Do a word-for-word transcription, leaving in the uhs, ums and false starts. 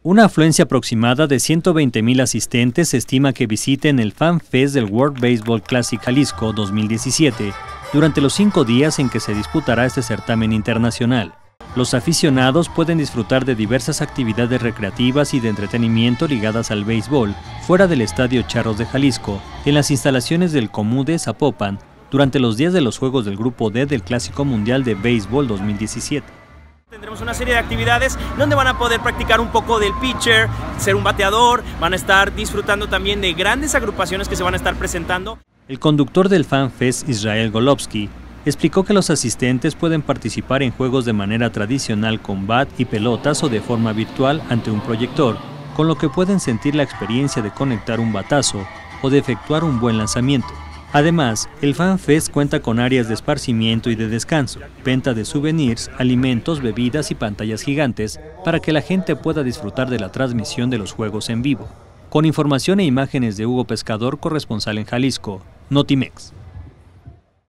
Una afluencia aproximada de ciento veinte mil asistentes se estima que visiten el Fan Fest del World Baseball Classic Jalisco dos mil diecisiete durante los cinco días en que se disputará este certamen internacional. Los aficionados pueden disfrutar de diversas actividades recreativas y de entretenimiento ligadas al béisbol fuera del Estadio Charros de Jalisco, en las instalaciones del Comude Zapopan, durante los días de los Juegos del Grupo D del Clásico Mundial de Béisbol dos mil diecisiete. Tendremos una serie de actividades donde van a poder practicar un poco del pitcher, ser un bateador, van a estar disfrutando también de grandes agrupaciones que se van a estar presentando. El conductor del Fan Fest, Israel Golovsky, explicó que los asistentes pueden participar en juegos de manera tradicional con bat y pelotas o de forma virtual ante un proyector, con lo que pueden sentir la experiencia de conectar un batazo o de efectuar un buen lanzamiento. Además, el Fan Fest cuenta con áreas de esparcimiento y de descanso, venta de souvenirs, alimentos, bebidas y pantallas gigantes para que la gente pueda disfrutar de la transmisión de los juegos en vivo. Con información e imágenes de Hugo Pescador, corresponsal en Jalisco, Notimex.